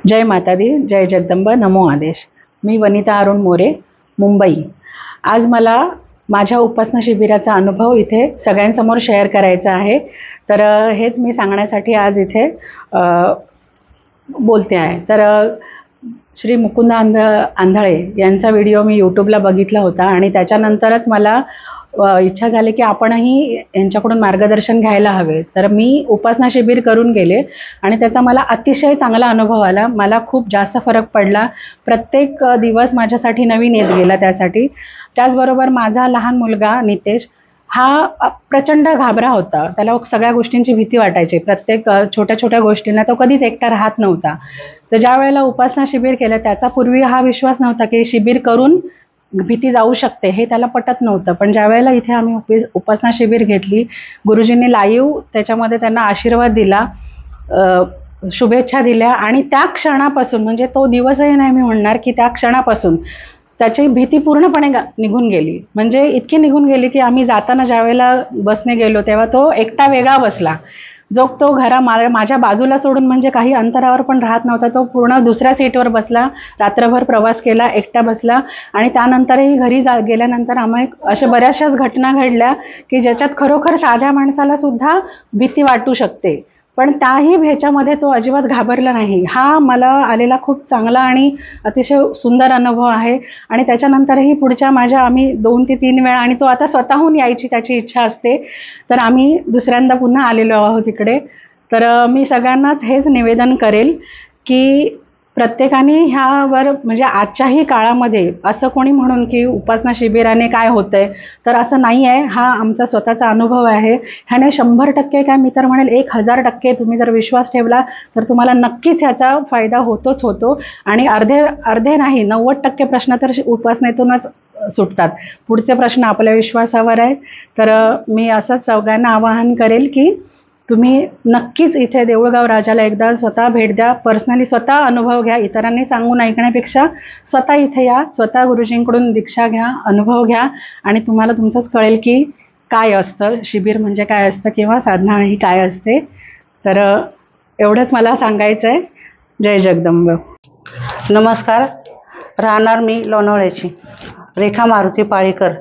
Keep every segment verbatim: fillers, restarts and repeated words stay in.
जय माता दी, जय जगदंबा, नमो आदेश। मी वनिता अरुण मोरे, मुंबई। आज मला माझ्या उपासना शिबिराचा अनुभव इथे सगळ्यांसमोर शेअर करायचा आहे। तर हेच मी सांगण्यासाठी आज इथे बोलते आहे। तर श्री मुकुंद आंध आंधळे यांचा व्हिडिओ मी यूट्यूबला बघितला होता आणि त्याच्यानंतरच मला इच्छा झाली की आपणही यांच्याकडून मार्गदर्शन घ्यायला हवे। तर मी उपासना शिबिर करून गेले आणि त्याचा मला अतिशय चांगला अनुभव आला। मला खूप जास्त फरक पडला। प्रत्येक दिवस माझ्यासाठी नवीन येत गेला त्यासाठी। त्याचबरोबर माझा लहान मुलगा नितेश हा प्रचंड घाबरा होता। त्याला सगळ्या गोष्टींची भीती वाटायची। प्रत्येक छोट्या छोट्या गोष्टींना तो कधीच एकटा राहत नव्हता। तर ज्या वेळेला उपासना शिबिर केलं त्याचा पूर्वी हा विश्वास नव्हता की शिबिर करून भीती जाऊ शकते, हे त्याला पटत नव्हतं। पण ज्या वेळेला इथे आम्ही उपासना शिबिर घेतली, गुरुजींनी लाईव्ह त्याच्यामध्ये त्यांना आशीर्वाद दिला, शुभेच्छा दिल्या आणि त्या क्षणापासून म्हणजे तो दिवसही नाही मी म्हणणार की त्या क्षणापासून त्याची भीती पूर्णपणे निघून गेली। म्हणजे इतकी निघून गेली की आम्ही जाताना ज्या वेळेला बसने गेलो तेव्हा तो एकटा वेगळा बसला। जो तो घरा माझ्या बाजूला सोडून म्हणजे काही अंतरावर पण राहत नव्हता, तो पूर्ण दुसऱ्या सीटवर बसला। रात्रभर प्रवास केला, एकटा बसला आणि त्यानंतरही घरी जा गेल्यानंतर आम्ही अशा बऱ्याचशाच घटना घडल्या की ज्याच्यात खरोखर साध्या माणसाला सुद्धा भीती वाटू शकते, पण त्याही ह्याच्यामध्ये तो अजिबात घाबरला नाही। हा मला आलेला खूप चांगला आणि अतिशय सुंदर अनुभव आहे। आणि त्याच्यानंतरही पुढच्या माझ्या आम्ही दोन ते तीन वेळा, आणि तो आता स्वतःहून यायची त्याची इच्छा असते, तर आम्ही दुसऱ्यांदा पुन्हा आलेलो आहोत इकडे। तर मी सगळ्यांनाच हेच निवेदन करेल की प्रत्येकाने ह्यावर म्हणजे आजच्याही काळामध्ये असं कोणी म्हणून की उपासना शिबिराने काय होतंय, तर असं नाही आहे। हा आमचा स्वतःचा अनुभव आहे। ह्याने शंभर टक्के काय मी तर म्हणेल एक हजार टक्के तुम्ही जर विश्वास ठेवला तर तुम्हाला नक्कीच ह्याचा फायदा होतोच होतो। आणि अर्धे अर्धे नाही नव्वद टक्के प्रश्न तर उपासनेतूनच सुटतात। पुढचे प्रश्न आपल्या विश्वासावर आहेत। तर मी असंच सगळ्यांना आवाहन करेल की तुम्ही नक्कीच इथे देऊळगाव राजाला एकदा स्वतः भेट द्या, पर्सनली स्वतः अनुभव घ्या। इतरांनी सांगून ऐकण्यापेक्षा स्वतः इथे या, स्वतः गुरुजींकडून दीक्षा घ्या, अनुभव घ्या आणि तुम्हाला तुमचंच कळेल की काय असतं शिबिर म्हणजे काय असतं किंवा साधना ही काय असते। तर एवढंच मला सांगायचं आहे। जय जगदंब। नमस्कार, राहणार मी लोणावळ्याची रेखा मारुती पाळीकर।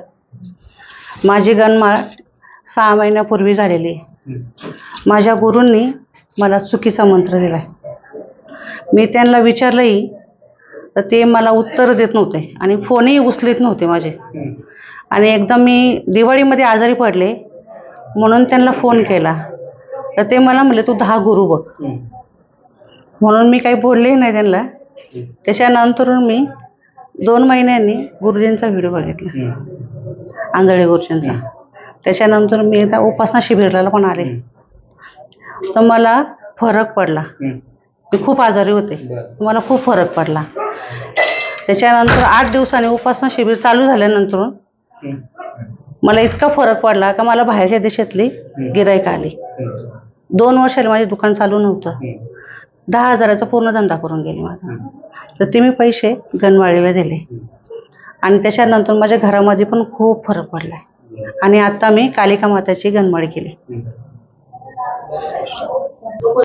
माझी गणमाळ सहा महिन्यापूर्वी झालेली आहे। माझ्या गुरूंनी मला चुकीचा मंत्र दिला आहे। मी त्यांना विचारलंही तर ते मला उत्तर देत नव्हते आणि फोनही उचलत नव्हते माझे। आणि एकदा मी दिवाळीमध्ये आजारी पडले म्हणून त्यांना फोन केला तर ते मला म्हणले तू दहा गुरु बघ, म्हणून मी काही बोलले नाही त्यांना। त्याच्यानंतर मी दोन महिन्यांनी गुरुजींचा व्हिडिओ बघितला, आंधळे गुरुजींचा। त्याच्यानंतर मी एकदा उपासना शिबिराला पण आले तर मला फरक पडला। मी खूप आजारी होते, मला खूप फरक पडला। त्याच्यानंतर आठ दिवसांनी उपासना शिबिर चालू झाल्यानंतर मला इतका फरक पडला का मला बाहेरच्या देशातली गिराईक आली। दोन वर्षाला माझे दुकान चालू नव्हतं, दहा हजाराचा पूर्ण धंदा करून गेले माझा। तर ते मी पैसे गणवाळीला दिले आणि त्याच्यानंतर माझ्या घरामध्ये पण खूप फरक पडला आणि आता मी कालिका माताची गणवाळी केली।